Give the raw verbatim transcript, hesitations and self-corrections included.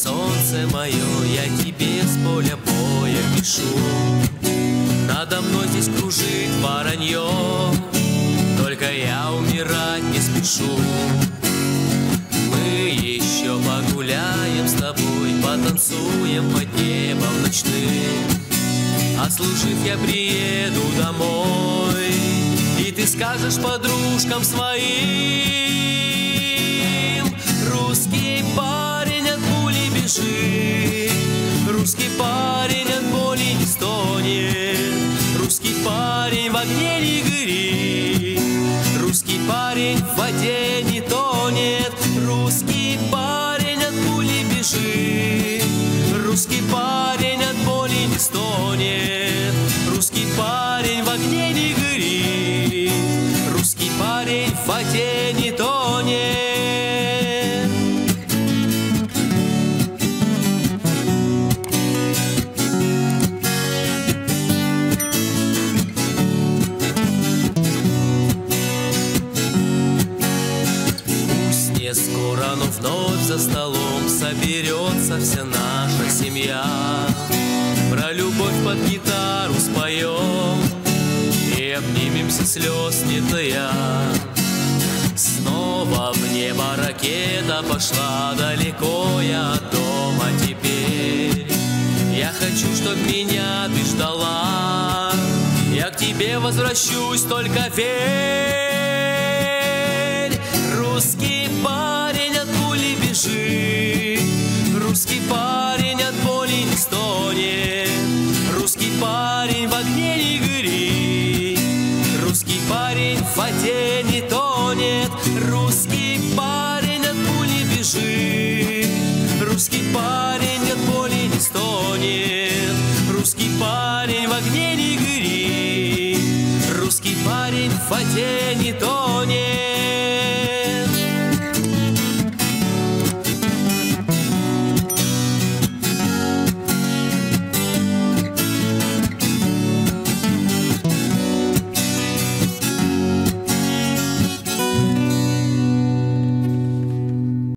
солнце мое, я тебе с поля боя пишу. Надо мной здесь кружит воронье, только я умирать не спешу. Мы еще погуляем с тобой, потанцуем под небом ночным. Отслужив, я приеду домой, и ты скажешь подружкам своим: русский парень от пули бежит, русский парень от боли не стонет, русский парень в огне не горит, русский парень в воде не тонет, русский парень от пули бежит, русский парень от боли не стонет, русский парень в огне не горит, русский парень в воде не тонет. Скоро, но вновь за столом соберется вся наша семья. Про любовь под гитару споем и обнимемся слез не тая. Снова в небо ракета пошла, далеко я от дома теперь. Я хочу, чтоб меня ты ждала, я к тебе возвращусь, только верь. Русский парень от пули бежит, русский парень от боли не стонет, русский парень в огне не горит, русский парень в воде не тонет, русский парень от пули бежит, русский парень от боли не стонет, русский парень в огне не горит, русский парень в воде не тонет.